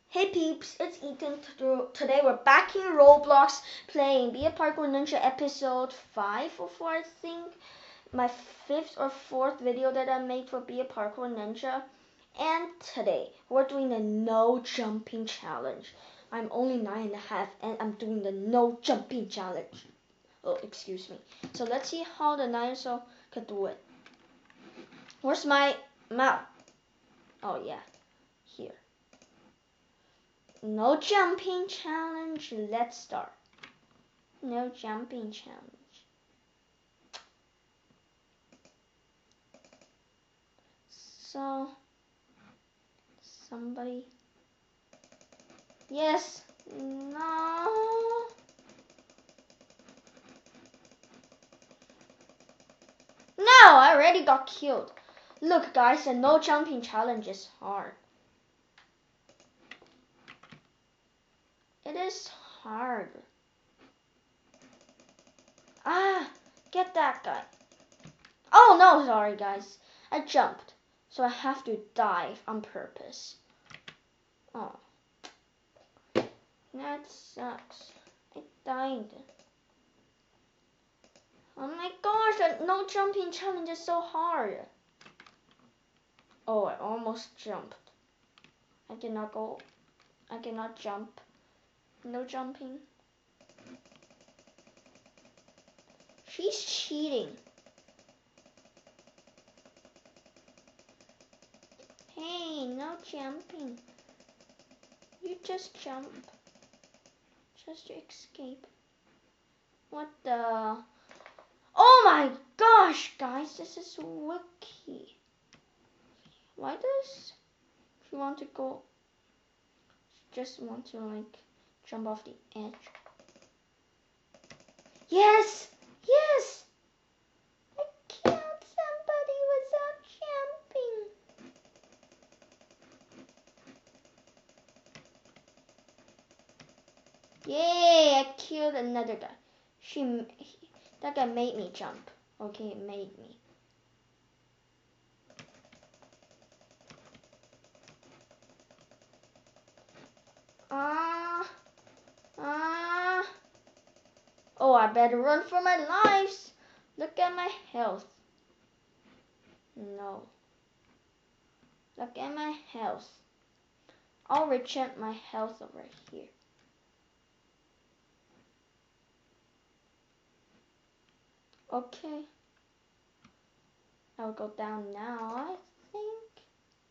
Hey peeps, it's Ethan. Today we're back in Roblox playing Be a Parkour Ninja episode 5 or 4, I think. My 5th or 4th video that I made for Be a Parkour Ninja. And today we're doing the no jumping challenge. I'm only 9.5 and I'm doing the no jumping challenge. Oh, excuse me. So let's see how the 9-year-old can do it. Where's my map? Oh yeah, here. No jumping challenge. Let's start. No jumping challenge. So, somebody. Yes. No. No, I already got killed. Look, guys, the no jumping challenge is hard. It is hard. Ah, get that guy. Oh, no, sorry, guys. I jumped, so I have to dive on purpose. Oh. That sucks. I died. Oh my gosh, that no jumping challenge is so hard. Oh, I almost jumped. I cannot go. I cannot jump. No jumping. She's cheating. Hey, no jumping. You just jump. Just to escape. What the? Oh my gosh, guys, this is wiki. Why does she want to go? She just want to like jump off the edge. Yes! Yes! I killed somebody without jumping. Yay! I killed another guy. That guy made me jump. Okay, it made me. Oh, I better run for my lives. Look at my health. No. Look at my health. I'll rechant my health over here. Okay. I'll go down now, I think.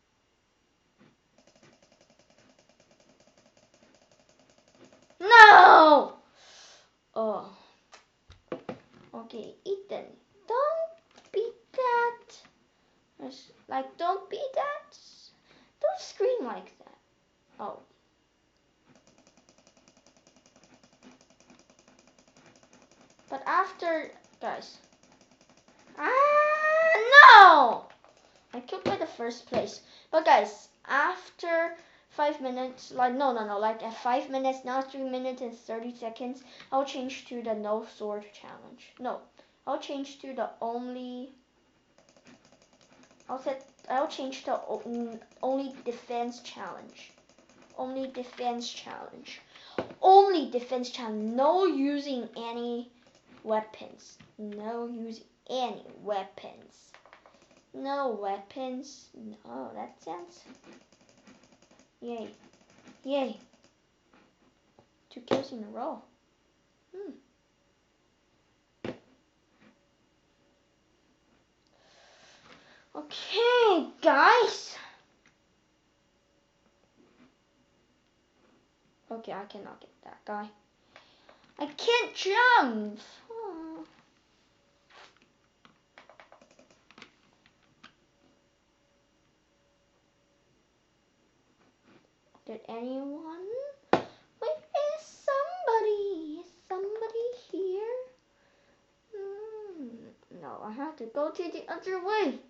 No! Oh. Okay, Ethan, don't beat that. Like, don't beat that. Don't scream like that. Oh. But after, guys. No! I killed by the first place. But guys, after 5 minutes, like like at 5 minutes, now 3 minutes and 30 seconds, I'll change to the no sword challenge. No, I'll change to the only. I'll change to only defense challenge. Only defense challenge. Only defense challenge. No using any weapons. No using any weapons. No weapons. No, that sounds. Yay. Yay. 2 kills in a row. Okay, guys. Okay, I cannot get that guy. I can't jump. Oh. Did anyone? Wait, is somebody? Is somebody here? No, I have to go to the other way.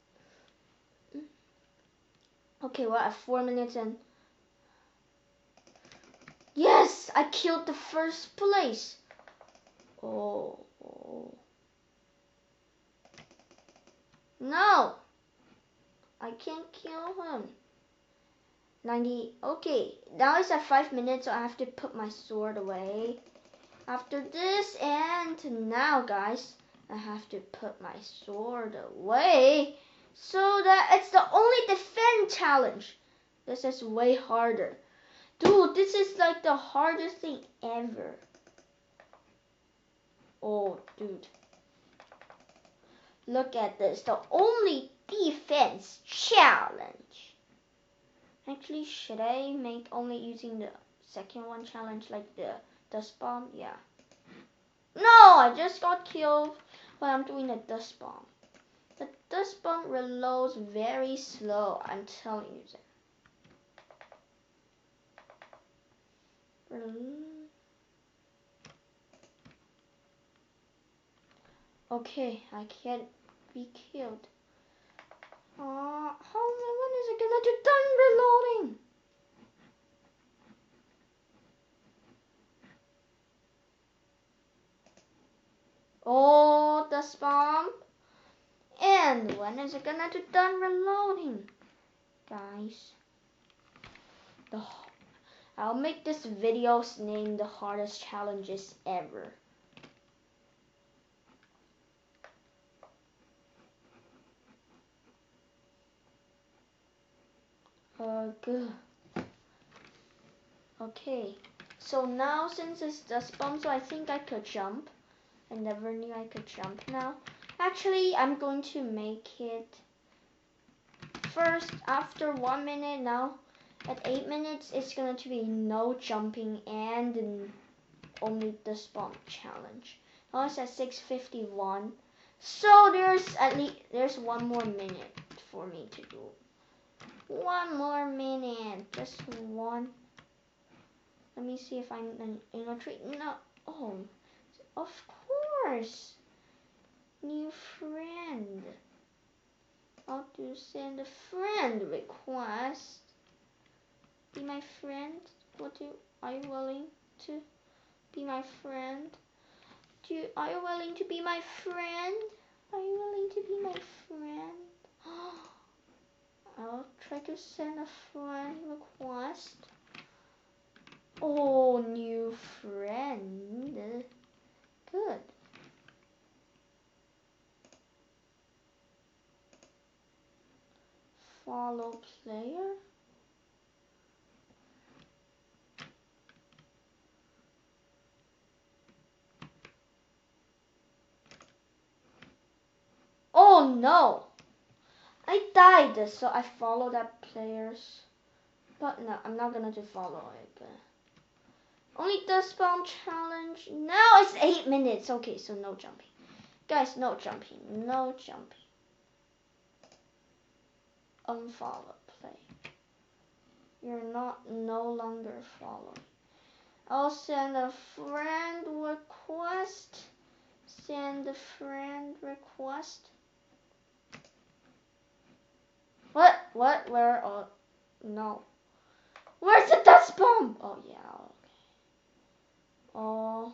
Okay, we're at 4 minutes and. Yes, I killed the first place. Oh. No, I can't kill him. 90. Okay, now it's at 5 minutes, so I have to put my sword away. After this, and now, guys, I have to put my sword away so that it's the only defend challenge. This is way harder. Dude, this is like the hardest thing ever. Oh, dude. Look at this. The only defense challenge. Actually, should I make only using the second one challenge, like the dust bomb? Yeah. No, I just got killed while I'm doing the dust bomb. The dust bomb reloads very slow, I'm telling you that. Okay, I can't be killed. When is it gonna do done reloading? Oh, dust bomb. And when is it gonna do done reloading? Guys, I'll make this video's name the hardest challenges ever. Good. Okay, so now since it's dust bomb, so I think I could jump. I never knew I could jump now. Actually, I'm going to make it first after 1 minute now. At 8 minutes, it's going to be no jumping and only the spawn challenge. Now it's at 6:51. So there's 1 more minute for me to do. 1 more minute, just one. Let me see if I'm in a tree. No, oh, of course. New friend. How to send a friend request? Be my friend. Are you willing to be my friend? Are you willing to be my friend? Are you willing to be my friend? I'll try to send a friend request. Oh, new friend. Good. Follow player. Oh no! I died, so I followed that players. But no, I'm not gonna do follow it. Only the spawn challenge. Now it's 8 minutes. Okay, so no jumping. Guys, no jumping. No jumping. Unfollow play. You're no longer following. I'll send a friend request. Send a friend request. What? Where? Oh, no. Where's the dust bomb? Oh, yeah. Okay. Oh.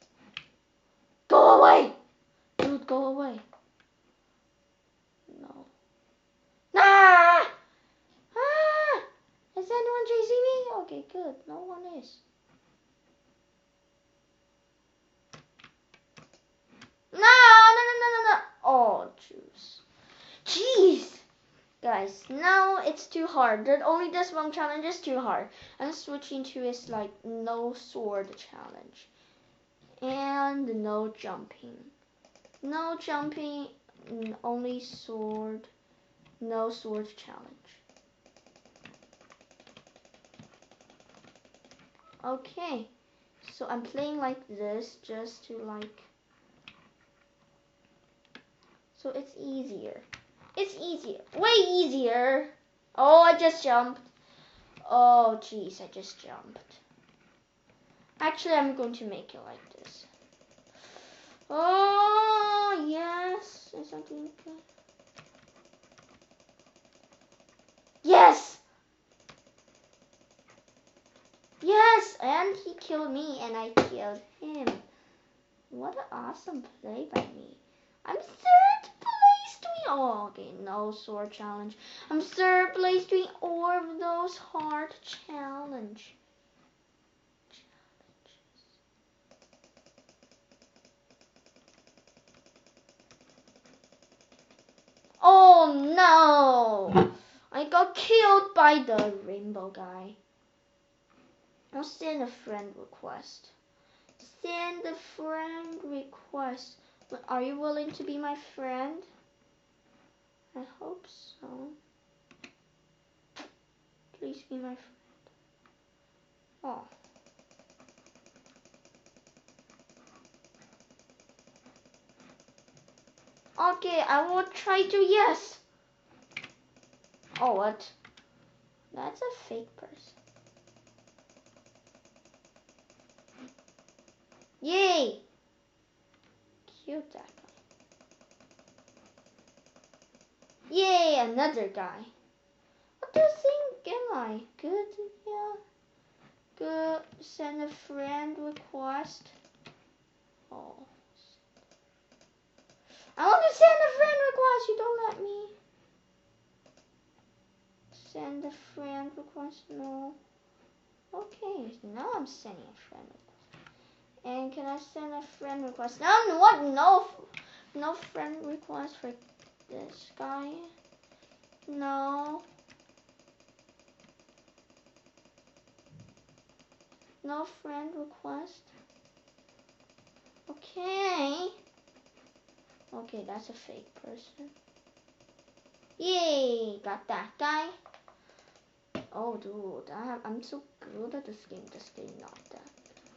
Go away! Dude, go away. No. Ah! Ah! Is anyone chasing me? Okay, good. No one is. No! Oh, juice. Jeez! Guys, now it's too hard. Only this one challenge is too hard. I'm switching to is like no sword challenge. And no jumping. No jumping, only sword. No sword challenge. Okay, so I'm playing like this just to like, so it's easier. It's easier, way easier. Oh, I just jumped. Oh, jeez, I just jumped. Actually, I'm going to make it like this. Oh, yes. Is that doing good? Yes! Yes! And he killed me and I killed him. What an awesome play by me. I'm third place doing Oh, okay, no sword challenge. I'm third place doing all of those hard challenge. Oh no! I got killed by the rainbow guy. I'll send a friend request. Send a friend request. But are you willing to be my friend? I hope so. Please be my friend. Oh. Okay, I will try to, yes. Oh, what? That's a fake person. Yay! Cute that guy. Yay, another guy. What do you think am I? Good, yeah. Good, send a friend request. Oh. I want to send a friend request, you don't let me. Send a friend request, no. Okay, now I'm sending a friend request. And can I send a friend request? No, what? No friend request for this guy. No. No friend request. Okay. Okay, that's a fake person. Yay, got that guy. Oh, dude, I'm so good at this game. This game, not that.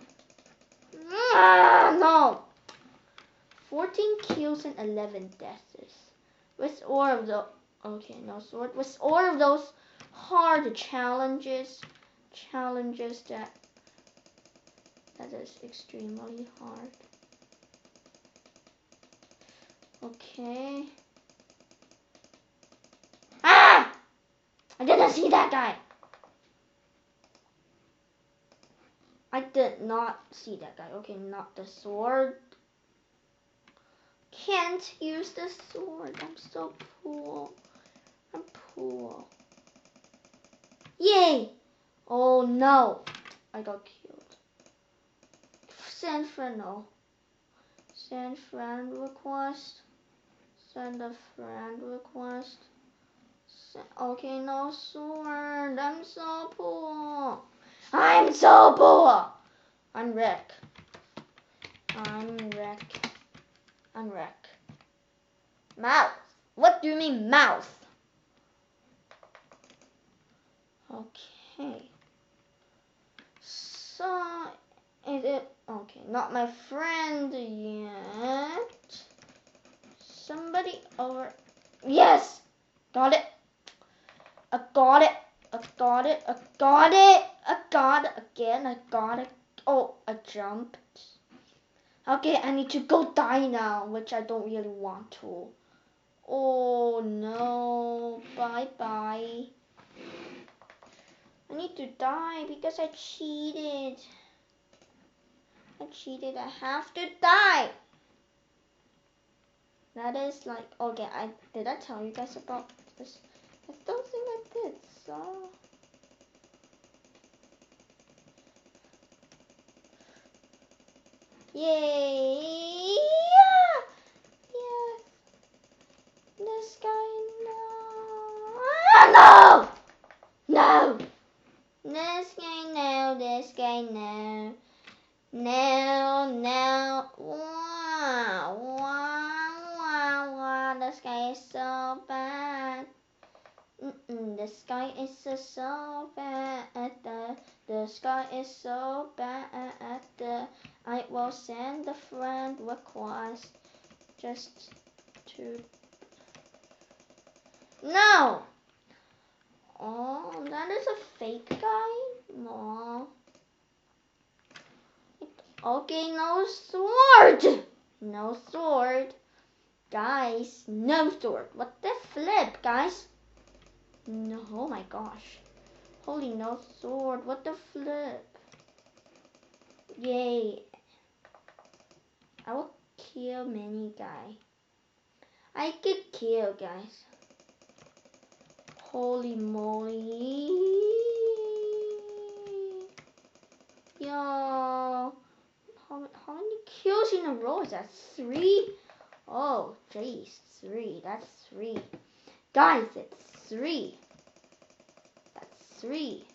No. 14 kills and 11 deaths. With all of the okay, no sword. With all of those hard challenges that is extremely hard. Okay. Ah! I didn't see that guy. I did not see that guy. Okay, not the sword. Can't use the sword. I'm so poor. I'm poor. Yay! Oh no. I got killed. Send friend, no. Send friend request. Send a friend request. Okay, no sword. I'm so poor. I'm so poor. I'm wreck. I'm wreck. I'm wreck. Mouth. What do you mean mouth? Okay. So is it okay? Not my friend yet. Somebody over. Yes, got it. I got it. I got it. I got it. I got it again. I got it. Oh, I jumped. Okay, I need to go die now, which I don't really want to. Oh no. Bye bye. I need to die because I cheated. I have to die. That is like, okay, did I tell you guys about this? I don't think I did, so. Yay! Yeah! Yes! This guy, no! Ah, no! No! This guy, no! This guy, no! No, no! Wow! Wow! Wow! Wow! This guy is so bad! The sky is so bad. The sky is so bad. I will send a friend request just to. No. Oh, that is a fake guy. No. Okay, no sword. No sword, guys. No sword. What the flip, guys? No, oh my gosh. Holy no sword, what the flip? Yay. I will kill many guy. I get killed, guys. Holy moly. Yo. How many kills in a row is that? 3? Oh, jeez. 3. That's 3. Guys, it's 3. That's 3.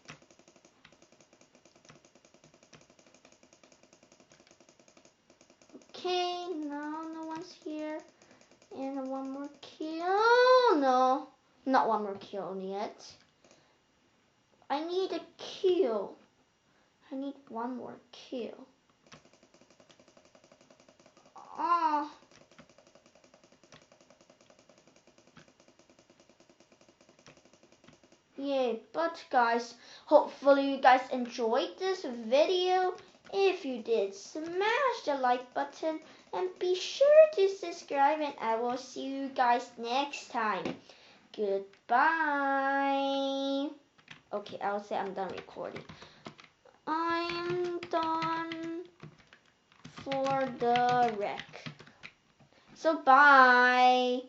Okay, now no one's here. And one more kill. No, not one more kill yet. I need a kill. I need one more kill. Oh. Yeah, but guys, hopefully you guys enjoyed this video. If you did, smash the like button and be sure to subscribe, and I will see you guys next time. Goodbye. Okay, I'll say I'm done recording. I'm done for the wreck. So bye.